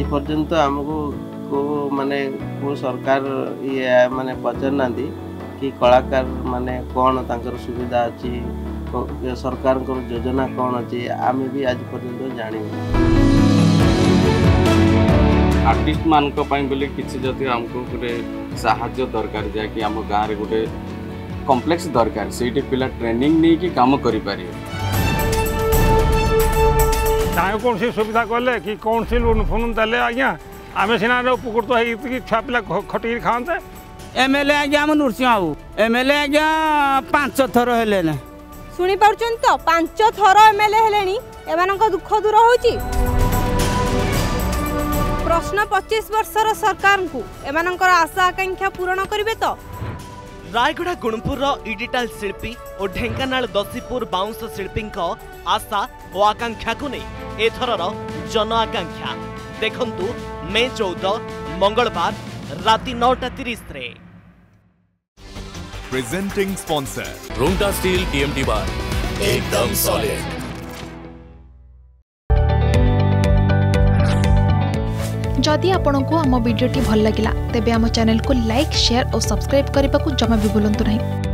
पर्यंत आमको को माने को सरकार ये माने पचारना कि कलाकार माने कौन तांकर सुविधा अच्छी सरकार योजना कौन अच्छी आम भी आज पर्यंत जानी आर्टिस्ट मान बोले किसी जदि आमको गोटे साहाय्य दरकार जाए कि आम गाँव में गोटे कॉम्प्लेक्स दरकार से पिला ट्रेनिंग नहीं कि काम करि पारे चाहे कौन सी सुविधा कले कि कौन सी लोन फोन देले आज्ञा आम सीना उपकृत हो छुआ पिला खटिक खाते एमएलए आज्ञा आम नृसिंह बाबू एमएलए आज्ञा 5 थर हेले शुणी पार्छन तो 5 थर एमएलए हेलेनी एमानक दुख दूर होची प्रश्न 25 वर्षर सरकार को एमानकर आशा आकांक्षा पूर्ण करिवे तो रायगढ़ गुणपुर इडिटाल शिल्पी और ढेंकानाल दसीपुर बाउंस शिल्पी आशा और आकांक्षा को नहीं एथरर जन आकांक्षा देखंतु मे 14 मंगलवार राति 9:30 रे। Presenting sponsor Rungta steel TMT bar एकदम सॉलिड। जदि आपंक आम भिडी भल लगा तेब आम चैनल को लाइक शेयर और सब्सक्राइब करने को जमा भी भूलु नहीं।